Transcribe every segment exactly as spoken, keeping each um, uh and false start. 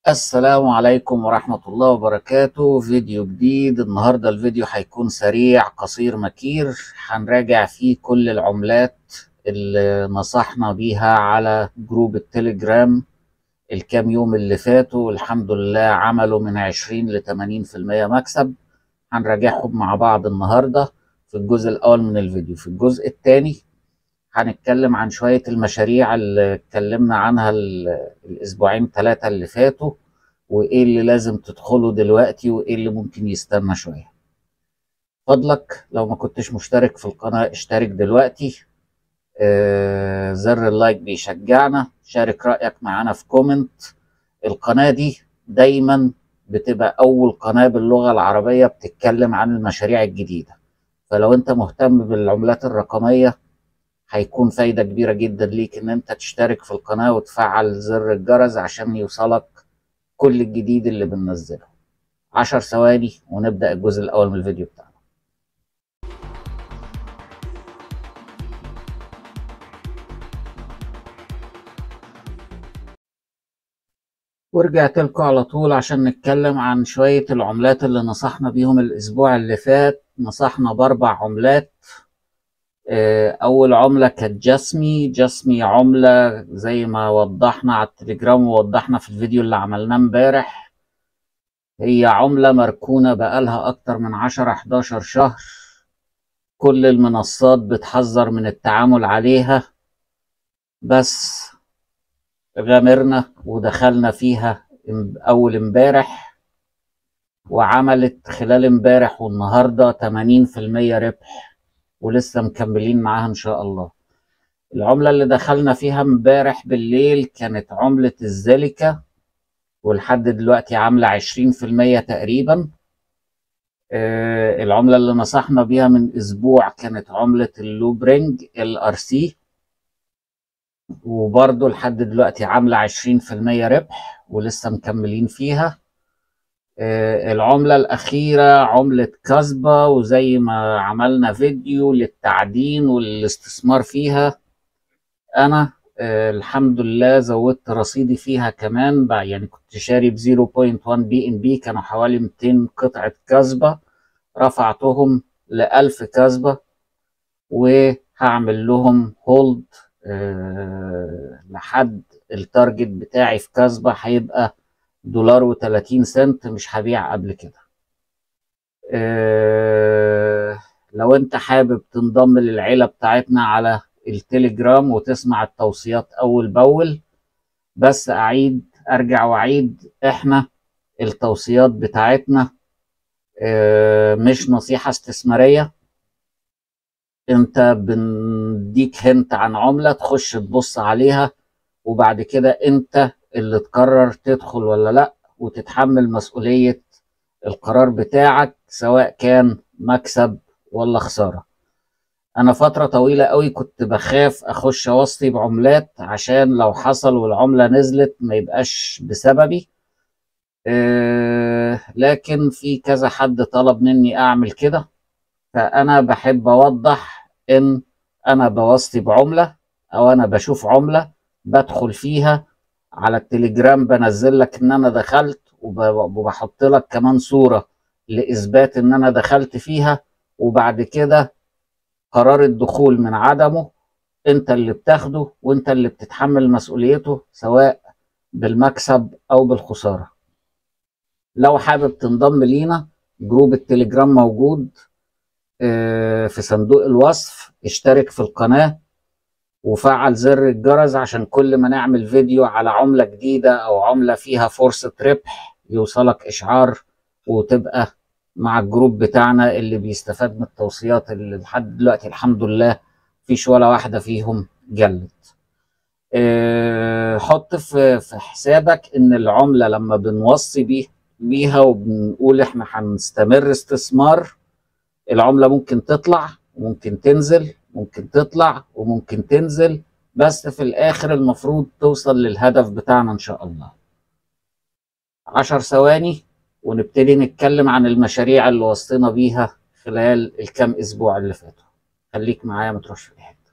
السلام عليكم ورحمة الله وبركاته. فيديو جديد النهاردة. الفيديو هيكون سريع قصير مكير، هنراجع فيه كل العملات اللي نصحنا بيها على جروب التليجرام الكام يوم اللي فاتوا. الحمد لله عملوا من عشرين ل ثمانين في المية مكسب. هنراجعهم مع بعض النهاردة في الجزء الأول من الفيديو. في الجزء الثاني هنتكلم عن شوية المشاريع اللي اتكلمنا عنها الأسبوعين ثلاثة اللي فاتوا، وإيه اللي لازم تدخله دلوقتي وإيه اللي ممكن يستنى شوية. فضلك لو ما كنتش مشترك في القناة اشترك دلوقتي. آه زر اللايك بيشجعنا. شارك رأيك معانا في كومنت. القناة دي دايما بتبقى أول قناة باللغة العربية بتتكلم عن المشاريع الجديدة، فلو أنت مهتم بالعملات الرقمية هيكون فايدة كبيرة جدا ليك ان انت تشترك في القناة وتفعل زر الجرس عشان يوصلك كل الجديد اللي بننزله. عشر ثواني ونبدأ الجزء الاول من الفيديو بتاعنا. ورجعت لكم على طول عشان نتكلم عن شوية العملات اللي نصحنا بيهم الاسبوع اللي فات. نصحنا باربع عملات. اول عملة كانت جاسمي. جاسمي عملة زي ما وضحنا على التليجرام ووضحنا في الفيديو اللي عملناه امبارح، هي عملة مركونة بقالها اكتر من عشرة حداشر شهر. كل المنصات بتحذر من التعامل عليها، بس غامرنا ودخلنا فيها اول امبارح، وعملت خلال امبارح والنهاردة ثمانين في المية ربح، ولسه مكملين معاها ان شاء الله. العملة اللي دخلنا فيها امبارح بالليل كانت عملة الزلكة، ولحد دلوقتي عاملة عشرين في المية تقريبا. آه العملة اللي نصحنا بيها من اسبوع كانت عملة اللوبرينج ال ار سي، وبرضه لحد دلوقتي عاملة عشرين في المية ربح ولسه مكملين فيها. آه العملة الأخيرة عملة كاسبا، وزي ما عملنا فيديو للتعدين والاستثمار فيها، أنا آه الحمد لله زودت رصيدي فيها كمان. يعني كنت شاري ب صفر فاصلة واحد بي ان بي، كانوا حوالي مئتين قطعة كاسبا، رفعتهم ل ألف كاسبا، وهعمل لهم هولد أه لحد التارجت بتاعي في كاسبا هيبقى دولار وتلاتين سنت، مش هبيع قبل كده. أه لو انت حابب تنضم للعيلة بتاعتنا على التليجرام وتسمع التوصيات اول باول، بس اعيد ارجع واعيد، احنا التوصيات بتاعتنا أه مش نصيحة استثمارية. انت بنديك هنت عن عملة تخش تبص عليها، وبعد كده انت اللي تقرر تدخل ولا لا، وتتحمل مسؤولية القرار بتاعك سواء كان مكسب ولا خسارة. انا فترة طويلة قوي كنت بخاف اخش اوصي بعملات عشان لو حصل والعملة نزلت ما يبقاش بسببي. اه لكن في كذا حد طلب مني اعمل كده، فانا بحب اوضح ان انا بوصي بعملة او انا بشوف عملة بدخل فيها على التليجرام، بنزل لك ان انا دخلت، وبحط لك كمان صورة لاثبات ان انا دخلت فيها، وبعد كده قرار الدخول من عدمه انت اللي بتاخده وانت اللي بتتحمل مسؤوليته سواء بالمكسب او بالخسارة. لو حابب تنضم لينا، جروب التليجرام موجود في صندوق الوصف. اشترك في القناة وفعل زر الجرس عشان كل ما نعمل فيديو على عملة جديدة او عملة فيها فرصة ربح يوصلك اشعار، وتبقى مع الجروب بتاعنا اللي بيستفاد من التوصيات اللي لحد دلوقتي الحمد لله فيش ولا واحدة فيهم جلت. اه حط في في حسابك ان العملة لما بنوصي بيه بيها وبنقول احنا هنستمر استثمار، العملة ممكن تطلع وممكن تنزل، ممكن تطلع وممكن تنزل، بس في الآخر المفروض توصل للهدف بتاعنا إن شاء الله. عشر ثواني ونبتدي نتكلم عن المشاريع اللي وصينا بيها خلال الكام أسبوع اللي فاتوا. خليك معايا ما تروحش في حتة.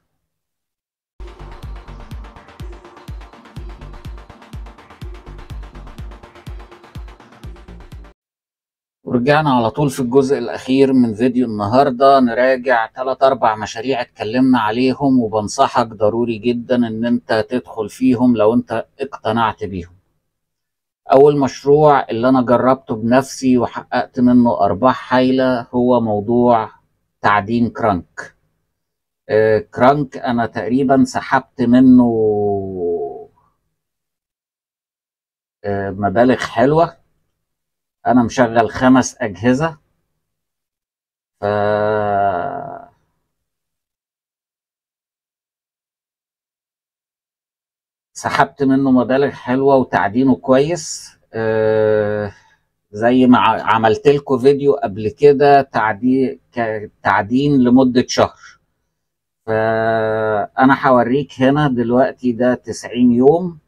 ورجعنا على طول في الجزء الأخير من فيديو النهاردة، نراجع تلات أربع مشاريع اتكلمنا عليهم، وبنصحك ضروري جدا إن أنت تدخل فيهم لو أنت اقتنعت بيهم. أول مشروع اللي أنا جربته بنفسي وحققت منه أرباح هايلة هو موضوع تعدين كرانك. آه كرانك أنا تقريبا سحبت منه آه مبالغ حلوة. أنا مشغل خمس أجهزة، ف سحبت منه مبالغ حلوة وتعدينه كويس. آه زي ما ع- عملت لكم فيديو قبل كده تعدين تعدين لمدة شهر. فأنا هوريك هنا دلوقتي ده تسعين يوم.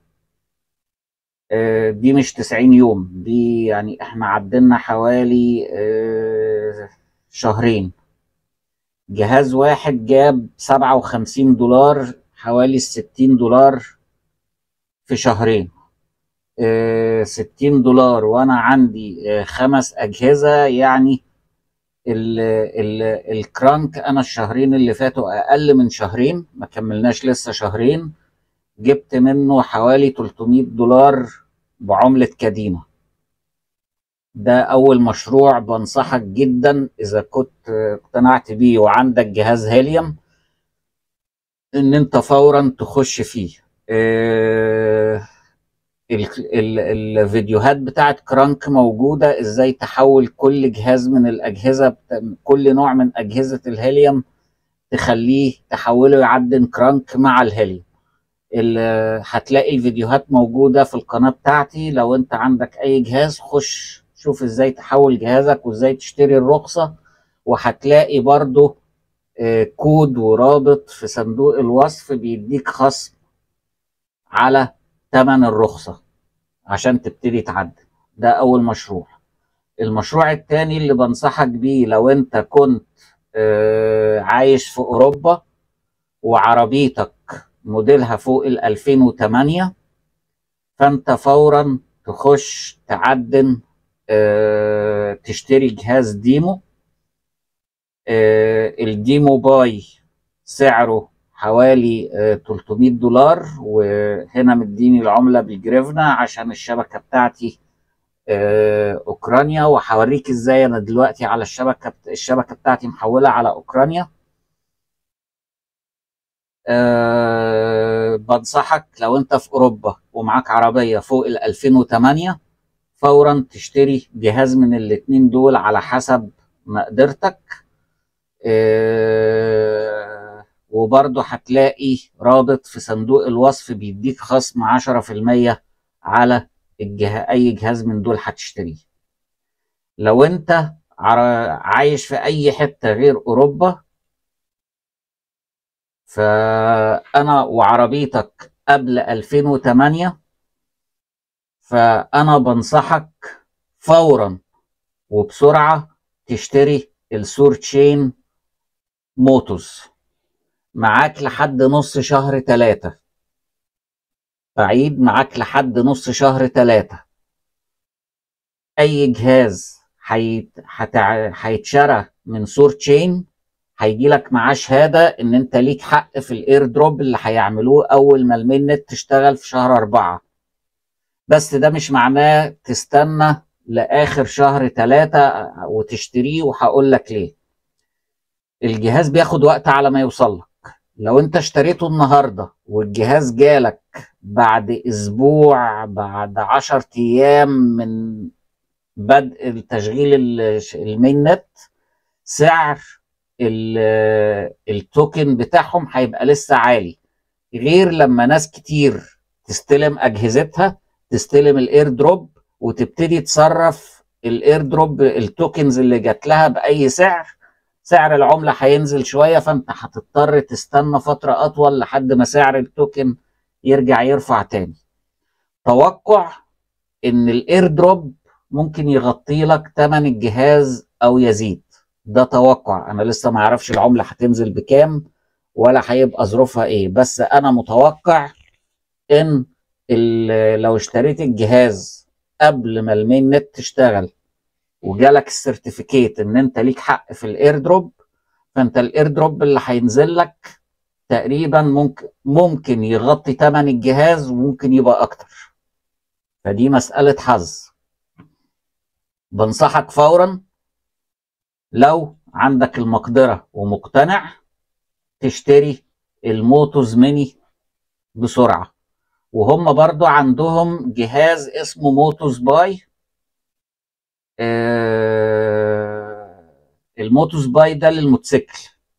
آه دي مش تسعين يوم، دي يعني احنا عدلنا حوالي آه شهرين. جهاز واحد جاب سبعة وخمسين دولار، حوالي ستين دولار في شهرين. آه، ستين دولار وانا عندي آه، خمس اجهزه، يعني ال ال الكرانك انا الشهرين اللي فاتوا، اقل من شهرين، ما كملناش لسه شهرين، جبت منه حوالي تلتمية دولار بعمله كدينه. ده اول مشروع بنصحك جدا اذا كنت آه، اقتنعت بيه وعندك جهاز هيليوم ان انت فورا تخش فيه. آه، ال- ال- الفيديوهات بتاعت كرانك موجودة، ازاي تحول كل جهاز من الأجهزة بتا... كل نوع من أجهزة الهيليوم تخليه تحوله يعدن كرانك مع الهيليوم. ال- هتلاقي الفيديوهات موجودة في القناة بتاعتي. لو انت عندك أي جهاز خش شوف ازاي تحول جهازك وازاي تشتري الرخصة، وهتلاقي برضو آه، كود ورابط في صندوق الوصف بيديك خصم على ثمن الرخصة عشان تبتدي تعدل. ده أول مشروع. المشروع التاني اللي بنصحك بيه لو أنت كنت آه، عايش في أوروبا وعربيتك موديلها فوق ال ألفين وتمانية، فأنت فورا تخش تعدن، آه، تشتري جهاز ديمو. آه، الديمو باي سعره حوالي آه، تلتمية دولار، وهنا مديني العملة بالجريفنا عشان الشبكة بتاعتي آه، اوكرانيا، وهوريك ازاي انا دلوقتي على الشبكه الشبكه بتاعتي محوله على اوكرانيا. أه بنصحك لو انت في اوروبا ومعاك عربيه فوق ال ألفين وتمانية فورا تشتري جهاز من الاتنين دول على حسب مقدرتك. أه وبرضه هتلاقي رابط في صندوق الوصف بيديك خصم عشرة في المية على الجه... اي جهاز من دول هتشتريه. لو انت عر- عايش في اي حتة غير اوروبا، فانا وعربيتك قبل ألفين وتمانية، فانا بنصحك فورا وبسرعة تشتري السور تشين موتوز. معاك لحد نص شهر تلاتة، بعيد معاك لحد نص شهر تلاتة. اي جهاز هيت- هتع- هيتشرى من سور تشين هيجي لك معاه شهاده ان انت ليك حق في الاير دروب اللي هيعملوه اول ما المين نت تشتغل في شهر أربعة. بس ده مش معناه تستنى لاخر شهر ثلاثة وتشتريه، وهقول لك ليه. الجهاز بياخد وقت على ما يوصل لك. لو انت اشتريته النهارده والجهاز جالك بعد اسبوع، بعد عشر ايام من بدء التشغيل ال- المين نت، سعر ال- التوكن بتاعهم هيبقى لسه عالي، غير لما ناس كتير تستلم اجهزتها، تستلم الاير دروب وتبتدي تصرف الاير دروب التوكنز اللي جات لها باي سعر. سعر العمله هينزل شويه، فانت هتضطر تستنى فتره اطول لحد ما سعر التوكن يرجع يرفع تاني. توقع ان الاير دروب ممكن يغطي لك ثمن الجهاز او يزيد. ده توقع، انا لسه ما اعرفش العملة هتنزل بكام ولا هيبقى ظروفها ايه، بس انا متوقع ان ال- لو اشتريت الجهاز قبل ما المين نت تشتغل وجالك السيرتيفيكيت ان انت ليك حق في الاير دروب، فانت الاير دروب اللي هينزل لك تقريبا ممكن ممكن يغطي ثمن الجهاز وممكن يبقى اكتر. فدي مسألة حظ. بنصحك فورا لو عندك المقدرة ومقتنع تشتري الموتوز ميني بسرعة. وهم برضو عندهم جهاز اسمه موتوز باي. آه الموتوز باي ده للموتوسيكل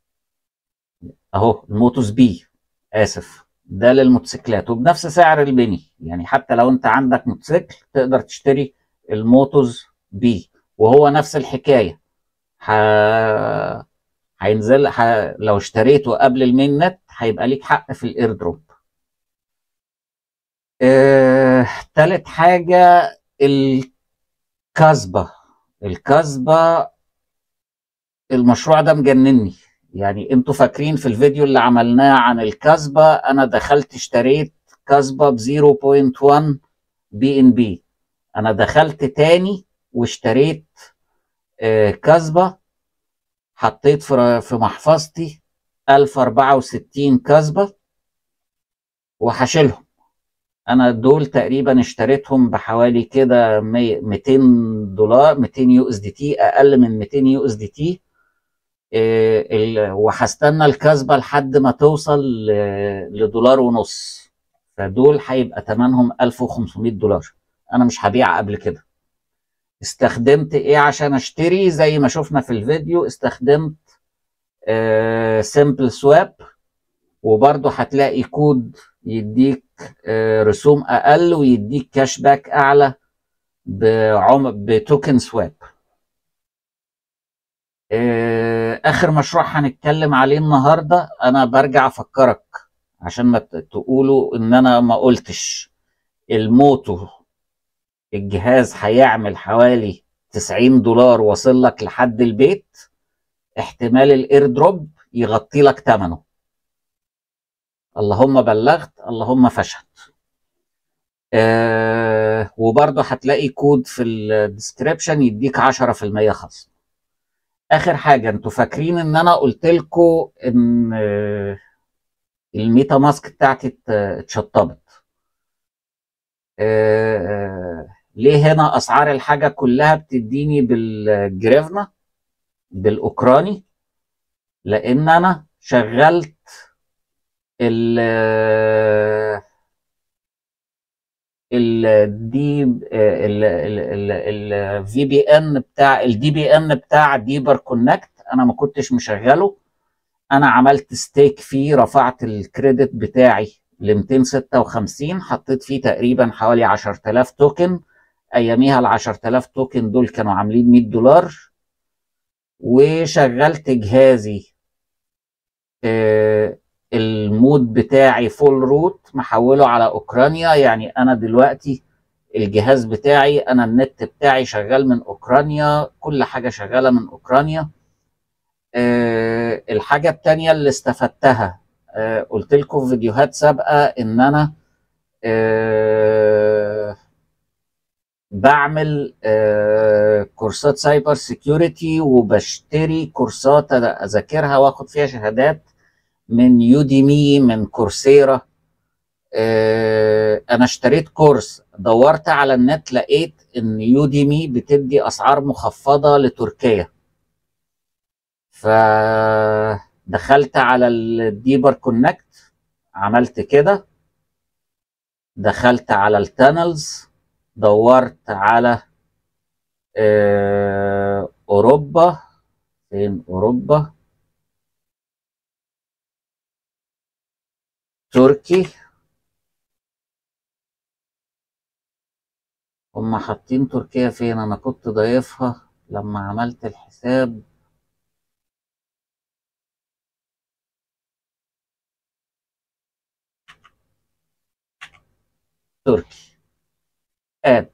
اهو، الموتوز بي اسف، ده للموتوسيكلات وبنفس سعر البني. يعني حتى لو انت عندك موتوسيكل تقدر تشتري الموتوز بي، وهو نفس الحكاية. ح... هينزل ح... لو اشتريته قبل المين نت هيبقى ليك حق في الاير دروب. آه... تالت حاجة الكاسبا. الكاسبا المشروع ده مجنني. يعني انتوا فاكرين في الفيديو اللي عملناه عن الكاسبا انا دخلت اشتريت كاسبا ب صفر فاصلة واحد بي ان بي. انا دخلت تاني واشتريت آه كاسبا، حطيت في في محفظتي ألف وأربعة وستين كاسبا وهشيلهم. انا دول تقريبا اشتريتهم بحوالي كده ميتين دولار، ميتين يو اس دي تي، اقل من ميتين يو اس دي تي. إيه وهستنى الكسبة لحد ما توصل لدولار ونص، فدول هيبقى ثمنهم ألف وخمسمائة دولار. انا مش هبيع قبل كده. استخدمت ايه عشان اشتري؟ زي ما شفنا في الفيديو استخدمت آه سيمبل سواب، وبرضه هتلاقي كود يديك آه رسوم اقل ويديك كاش باك اعلى بعم بتوكن سواب. اخر مشروع هنتكلم عليه النهارده، انا برجع افكرك عشان ما تقولوا ان انا ما قلتش. الموتو الجهاز هيعمل حوالي تسعين دولار واصل لك لحد البيت، احتمال الاير دروب يغطي لك ثمنه. اللهم بلغت اللهم فشهد. آه وبرضه هتلاقي كود في الديسكريبشن يديك عشرة في المية خصم. اخر حاجه، انتوا فاكرين ان انا قلت لكم ان الميتا ماسك بتاعتي اتشطبت؟ آه ليه هنا اسعار الحاجه كلها بتديني بالجريفنا بالاوكراني؟ لان انا شغلت ال الدي الفي بي ان بتاع الدي بي ان بتاع ديبر كونكت، انا ما كنتش مشغله. انا عملت ستيك فيه، رفعت الكريدت بتاعي ل ميتين وستة وخمسين، حطيت فيه تقريبا حوالي عشرة آلاف توكن. اياميها ال عشرة آلاف توكن دول كانوا عاملين مية دولار. وشغلت جهازي آه المود بتاعي فول روت محوله على اوكرانيا. يعني انا دلوقتي الجهاز بتاعي، انا النت بتاعي شغال من اوكرانيا، كل حاجة شغالة من اوكرانيا. أه الحاجة التانية اللي استفدتها، أه قلت لكم في فيديوهات سابقة ان انا أه بعمل أه كورسات سايبر سيكيورتي، وبشتري كورسات اذاكرها واخد فيها شهادات من يوديمي، من كورسيرا. أه انا اشتريت كورس، دورت على النت لقيت ان يوديمي بتدي اسعار مخفضة لتركيا. فدخلت على الديبر كونكت، عملت كده، دخلت على التانلز، دورت على آه اوروبا. فين اوروبا؟ تركي. هم حاطين تركيا فين؟ انا كنت ضايفها لما عملت الحساب. تركي اد.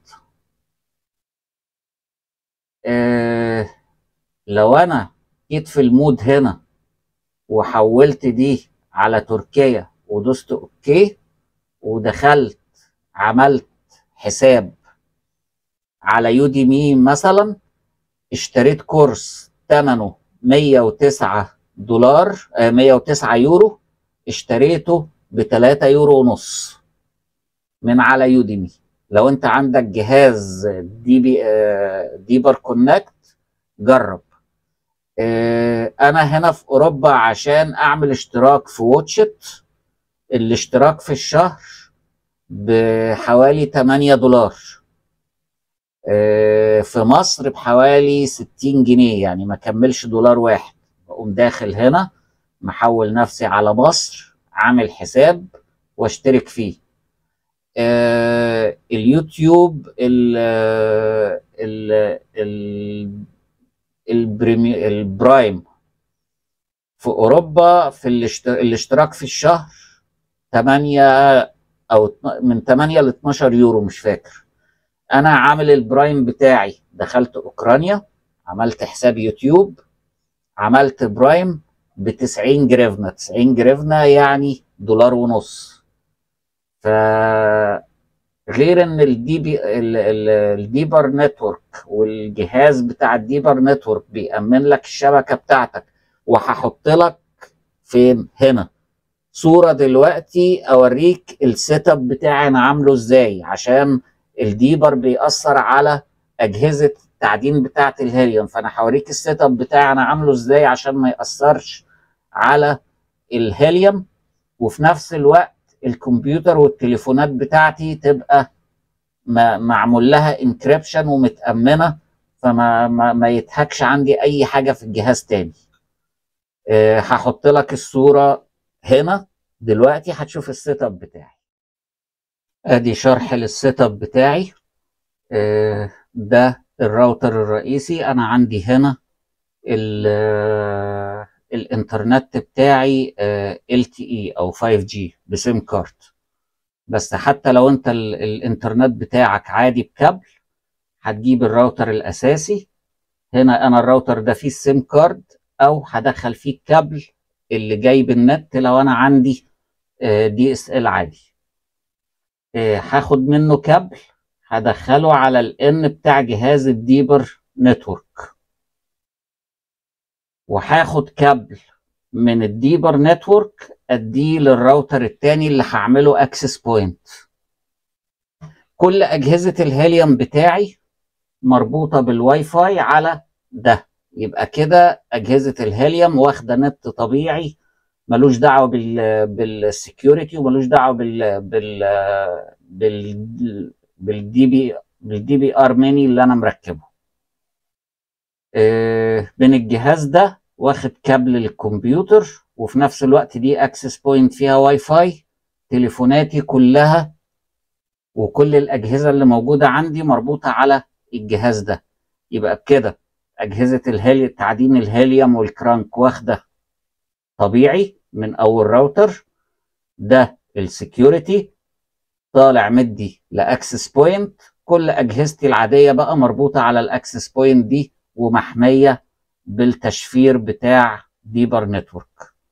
آه لو انا جيت في المود هنا وحولت دي على تركيا ودوست اوكي، ودخلت عملت حساب على يوديمي مثلا، اشتريت كورس ثمنه مية وتسعة دولار، آه مية وتسعة يورو، اشتريته ب تلاتة يورو ونص من على يوديمي. لو انت عندك جهاز دي بي آه ديبر كونكت جرب. آه انا هنا في اوروبا عشان اعمل اشتراك في واتشت، الاشتراك في الشهر بحوالي تمانية دولار، آه في مصر بحوالي ستين جنيه، يعني ما كملش دولار واحد. بقوم داخل هنا محول نفسي على مصر، عامل حساب واشترك فيه. آه اليوتيوب ال ال ال البريمي البرايم في اوروبا في الاشتراك, الاشتراك في الشهر تمانية او من تمانية ل اتناشر يورو مش فاكر. انا عامل البرايم بتاعي، دخلت اوكرانيا، عملت حساب يوتيوب، عملت برايم ب تسعين جريفنا. تسعين جريفنا يعني دولار ونص. ف غير ان الدي بي ال- ال- الديبر نتورك والجهاز بتاع الديبر نتورك بيأمن لك الشبكة بتاعتك. وهحط لك فين هنا صورة دلوقتي اوريك السيت اب بتاعي انا عامله ازاي، عشان الديبر بيأثر على اجهزة التعدين بتاعة الهيليوم. فانا هوريك السيت اب بتاعي انا عامله ازاي عشان ما يأثرش على الهيليوم، وفي نفس الوقت الكمبيوتر والتليفونات بتاعتي تبقى ما معمول لها انكريبشن ومتأمنة، فما ما, ما يتهكش عندي اي حاجة في الجهاز تاني. أه هحط لك الصورة هنا دلوقتي، هتشوف السيت اب بتاعي. ادي شرح للسيت اب بتاعي. أه ده الراوتر الرئيسي. انا عندي هنا الانترنت بتاعي ال تي اي او فايف جي بسيم كارد. بس حتى لو انت ال- الانترنت بتاعك عادي بكابل، هتجيب الراوتر الاساسي. هنا انا الراوتر ده فيه السيم كارد، او هدخل فيه الكابل اللي جاي بالنت لو انا عندي دي اس ال عادي. آه، هاخد منه كابل هدخله على الان بتاع جهاز الديبر نتورك، وهاخد كابل من الديبر نتورك اديه للراوتر التاني اللي هعمله اكسس بوينت. كل اجهزة الهيليوم بتاعي مربوطة بالواي فاي على ده. يبقى كده اجهزة الهيليوم واخدة نت طبيعي، ملوش دعوة بال بالسكيورتي، وملوش دعوة بال بال بال بالدي بي بالدي بي ار ميني اللي انا مركبه. آه، من الجهاز ده واخد كابل للكمبيوتر، وفي نفس الوقت دي اكسس بوينت فيها واي فاي. تليفوناتي كلها وكل الاجهزه اللي موجوده عندي مربوطه على الجهاز ده. يبقى بكده اجهزه الهيلي تعدين الهيليوم والكرانك واخده طبيعي من اول راوتر. ده السكيورتي طالع مدي لاكسس بوينت. كل اجهزتي العاديه بقى مربوطه على الاكسس بوينت دي ومحميه بالتشفير بتاع ديبر نتورك.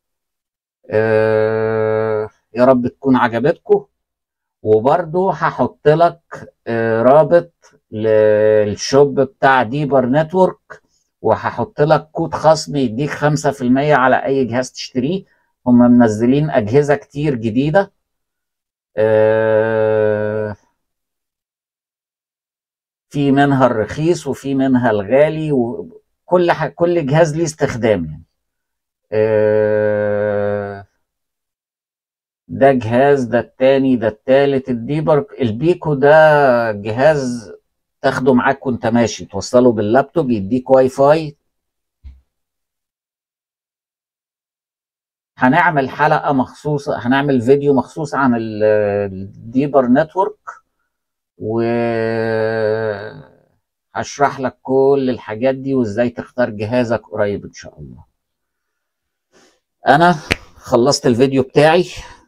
أه يا رب تكون عجبتكم. وبرضو هحط لك أه رابط للشوب بتاع ديبر نتورك، وهحط لك كود خصم يديك خمسة في المية على اي جهاز تشتريه. هم منزلين اجهزه كتير جديده، أه في منها الرخيص وفي منها الغالي، وكل ح... كل جهاز ليه استخدام يعني. آه، ده جهاز، ده التاني، ده التالت. الديبر البيكو ده جهاز تاخده معاك وانت ماشي، توصله باللابتوب يديك واي فاي. هنعمل حلقة مخصوصة، هنعمل فيديو مخصوص عن ال- الديبر نتورك، و هشرح لك كل الحاجات دي وازاي تختار جهازك قريب ان شاء الله. انا خلصت الفيديو بتاعي.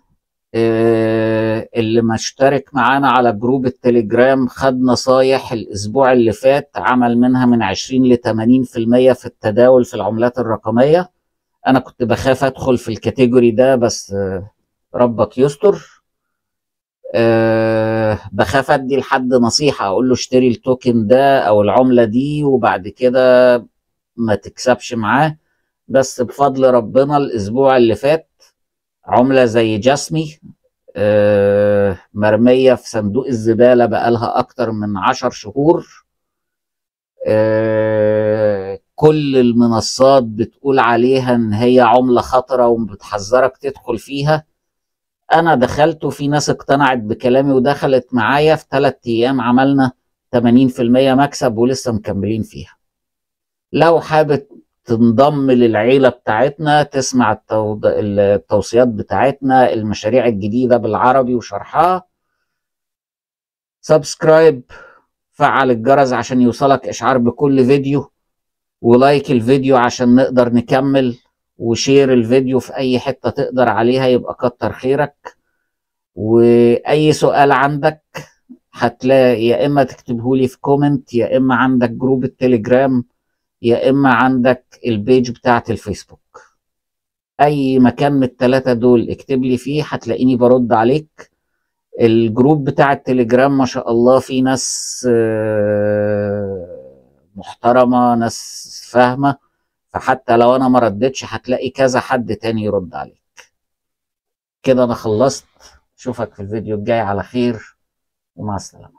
آه، اللي مشترك معانا على جروب التليجرام خد نصايح الاسبوع اللي فات، عمل منها من عشرين ل تمانين في المية في التداول في العملات الرقمية. انا كنت بخاف ادخل في الكاتيجوري ده، بس آه، ربك يستر. أه بخاف ادي لحد نصيحة اقول له اشتري التوكن ده او العملة دي وبعد كده ما تكسبش معاه. بس بفضل ربنا الاسبوع اللي فات عملة زي جاسمي أه مرمية في صندوق الزبالة بقالها اكتر من عشر شهور. أه كل المنصات بتقول عليها ان هي عملة خطرة وبتحذرك تدخل فيها. انا دخلت وفي ناس اقتنعت بكلامي ودخلت معايا في ثلاث ايام عملنا ثمانين في المية مكسب ولسه مكملين فيها. لو حابب تنضم للعيلة بتاعتنا تسمع التوض... التوصيات بتاعتنا المشاريع الجديدة بالعربي وشرحها، سبسكرايب، فعل الجرس عشان يوصلك اشعار بكل فيديو، ولايك الفيديو عشان نقدر نكمل، وشير الفيديو في اي حتة تقدر عليها يبقى كتر خيرك. واي سؤال عندك هتلاقي يا اما تكتبه لي في كومنت، يا اما عندك جروب التليجرام، يا اما عندك البيج بتاعت الفيسبوك. اي مكان من الثلاثة دول اكتب لي فيه هتلاقيني برد عليك. الجروب بتاع التليجرام ما شاء الله في ناس آه، محترمة، ناس فاهمة، فحتى لو انا ما ردتش هتلاقي كذا حد تاني يرد عليك. كده انا خلصت. اشوفك في الفيديو الجاي على خير ومع السلامة.